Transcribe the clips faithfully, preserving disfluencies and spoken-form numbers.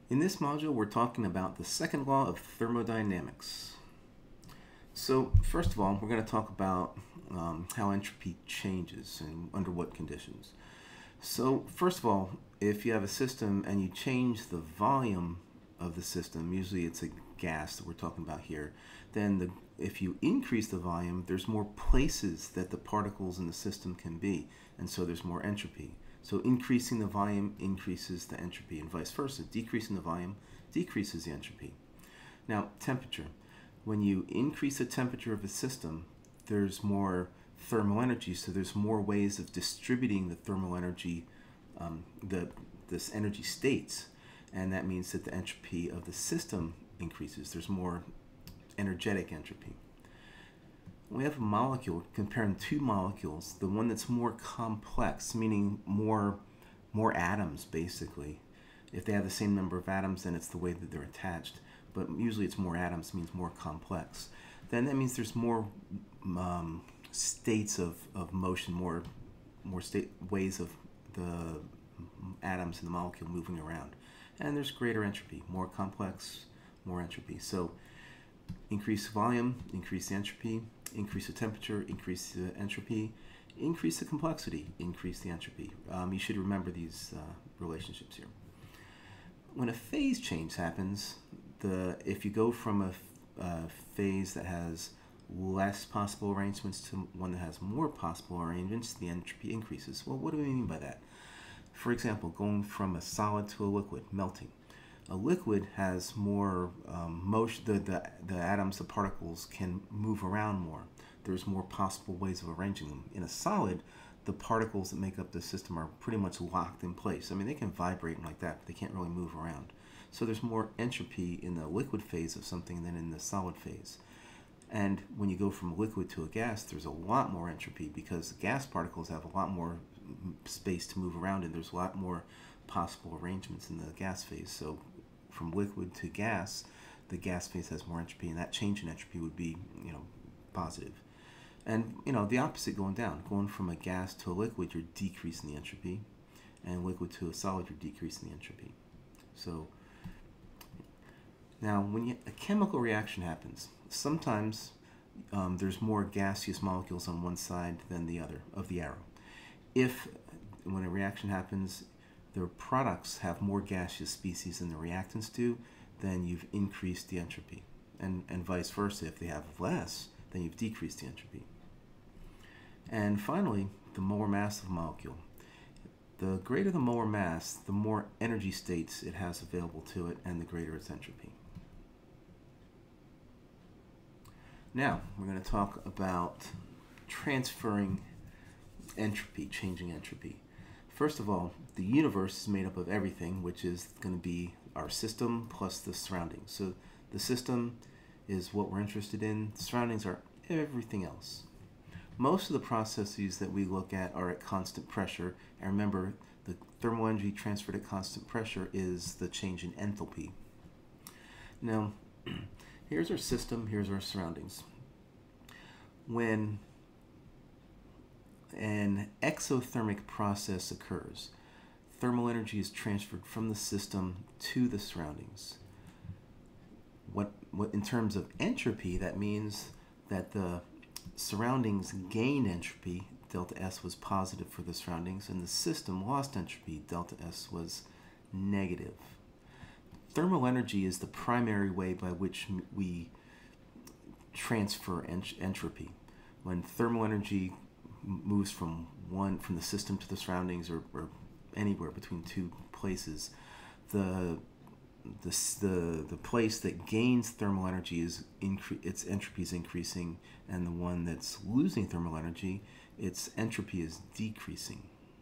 In this module, we're talking about the second law of thermodynamics. So first of all, we're going to talk about um, how entropy changes and under what conditions. So first of all, if you have a system and you change the volume of the system, usually it's a gas that we're talking about here, then the, if you increase the volume, there's more places that the particles in the system can be, and so there's more entropy. So increasing the volume increases the entropy, and vice versa. Decreasing the volume decreases the entropy. Now, temperature. When you increase the temperature of a system, there's more thermal energy, so there's more ways of distributing the thermal energy, um, the this energy states, and that means that the entropy of the system increases. There's more energetic entropy. We have a molecule, comparing two molecules, the one that's more complex, meaning more, more atoms, basically. If they have the same number of atoms, then it's the way that they're attached. But usually it's more atoms means more complex. Then that means there's more um, states of, of motion, more, more state, ways of the atoms in the molecule moving around. And there's greater entropy, more complex, more entropy. So increase the volume, increase the entropy, increase the temperature, increase the entropy, increase the complexity, increase the entropy. Um, you should remember these uh, relationships here. When a phase change happens, the if you go from a, a phase that has less possible arrangements to one that has more possible arrangements, the entropy increases. Well, what do we mean by that? For example, going from a solid to a liquid, melting. A liquid has more um, motion, the, the, the atoms, the particles can move around more. There's more possible ways of arranging them. In a solid, the particles that make up the system are pretty much locked in place. I mean, they can vibrate like that, but they can't really move around. So there's more entropy in the liquid phase of something than in the solid phase. And when you go from a liquid to a gas, there's a lot more entropy because gas particles have a lot more space to move around, and there's a lot more possible arrangements in the gas phase. So from liquid to gas, the gas phase has more entropy, and that change in entropy would be, you know, positive. And, you know, the opposite going down. Going from a gas to a liquid, you're decreasing the entropy, and liquid to a solid, you're decreasing the entropy. So now, when you, a chemical reaction happens, sometimes um, there's more gaseous molecules on one side than the other of the arrow. If, when a reaction happens, the products have more gaseous species than the reactants do, then you've increased the entropy. And, and vice versa, if they have less, then you've decreased the entropy. And finally, the molar mass of a molecule. The greater the molar mass, the more energy states it has available to it, and the greater its entropy. Now, we're going to talk about transferring entropy, changing entropy. First of all, the universe is made up of everything, which is going to be our system plus the surroundings. So the system is what we're interested in. The surroundings are everything else. Most of the processes that we look at are at constant pressure. And remember, the thermal energy transferred at constant pressure is the change in enthalpy. Now, here's our system, here's our surroundings. When an exothermic process occurs, thermal energy is transferred from the system to the surroundings. What, what in terms of entropy, that means that the surroundings gain entropy, delta S was positive for the surroundings, and the system lost entropy, delta S was negative. Thermal energy is the primary way by which we transfer ent entropy. When thermal energy moves from one from the system to the surroundings, or, or anywhere between two places, the the the the place that gains thermal energy is incre its entropy is increasing, and the one that's losing thermal energy, its entropy is decreasing.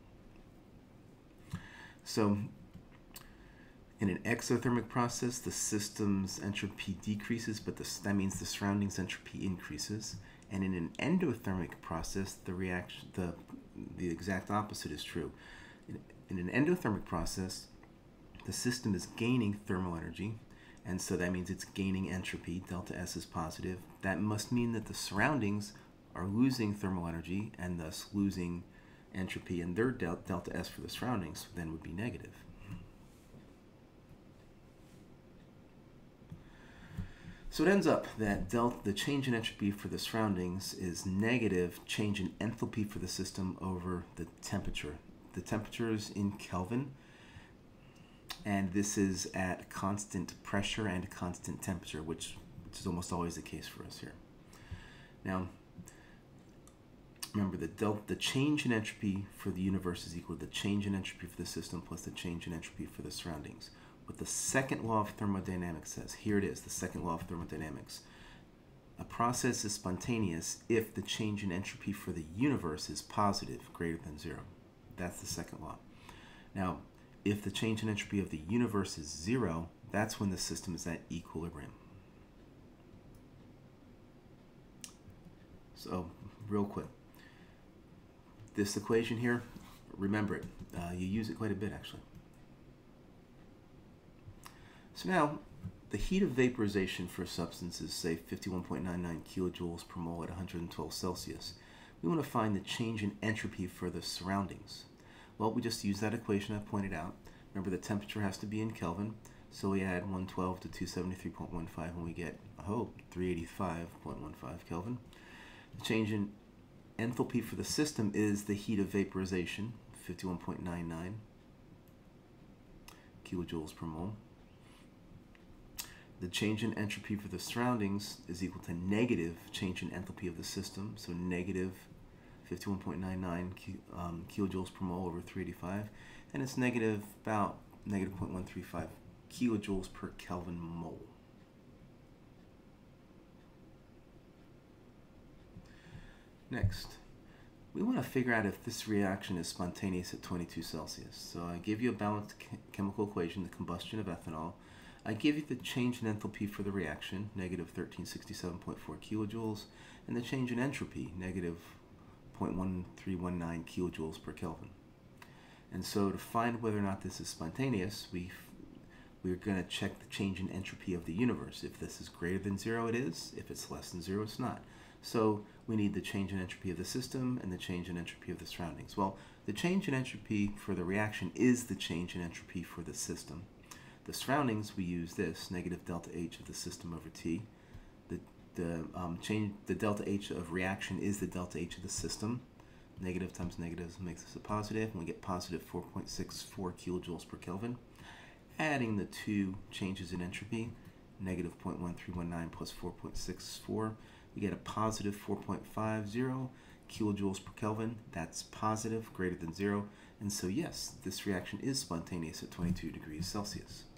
So in an exothermic process, the system's entropy decreases, but the, that means the surroundings' entropy increases. And in an endothermic process, the reaction, the the exact opposite is true. In, in an endothermic process, the system is gaining thermal energy, and so that means it's gaining entropy. Delta S is positive. That must mean that the surroundings are losing thermal energy and thus losing entropy, and their del delta S for the surroundings then would be negative. So it ends up that delta, the change in entropy for the surroundings is negative change in enthalpy for the system over the temperature. The temperature is in Kelvin, and this is at constant pressure and constant temperature, which, which is almost always the case for us here. Now, remember, the, delta, the change in entropy for the universe is equal to the change in entropy for the system plus the change in entropy for the surroundings. What the second law of thermodynamics says, here it is, the second law of thermodynamics. A process is spontaneous if the change in entropy for the universe is positive, greater than zero. That's the second law. Now, if the change in entropy of the universe is zero, that's when the system is at equilibrium. So, real quick, this equation here, remember it. Uh, you use it quite a bit, actually. So now, the heat of vaporization for a substance is, say, fifty-one point nine nine kilojoules per mole at one hundred twelve Celsius. We want to find the change in entropy for the surroundings. Well, we just use that equation I pointed out. Remember, the temperature has to be in Kelvin, so we add one twelve to two seventy-three point one five, and we get, I hope, three eighty-five point one five Kelvin. The change in enthalpy for the system is the heat of vaporization, fifty-one point nine nine kilojoules per mole. The change in entropy for the surroundings is equal to negative change in enthalpy of the system, so negative fifty-one point nine nine um, kilojoules per mole over three eighty-five, and it's negative about negative zero point one three five kilojoules per Kelvin mole. Next, we want to figure out if this reaction is spontaneous at twenty-two Celsius. So I give you a balanced chemical equation, the combustion of ethanol. I give you the change in enthalpy for the reaction, negative thirteen sixty-seven point four kilojoules, and the change in entropy, negative zero point one three one nine kilojoules per Kelvin. And so to find whether or not this is spontaneous, we, we're going to check the change in entropy of the universe. If this is greater than zero, it is. If it's less than zero, it's not. So we need the change in entropy of the system and the change in entropy of the surroundings. Well, the change in entropy for the reaction is the change in entropy for the system. The surroundings, we use this, negative delta H of the system over T. The, the, um, change, the delta H of reaction is the delta H of the system. Negative times negative makes this a positive, and we get positive four point six four kilojoules per Kelvin. Adding the two changes in entropy, negative zero point one three one nine plus four point six four, we get a positive four point five zero kilojoules per Kelvin. That's positive, greater than zero. And so yes, this reaction is spontaneous at twenty-two degrees Celsius.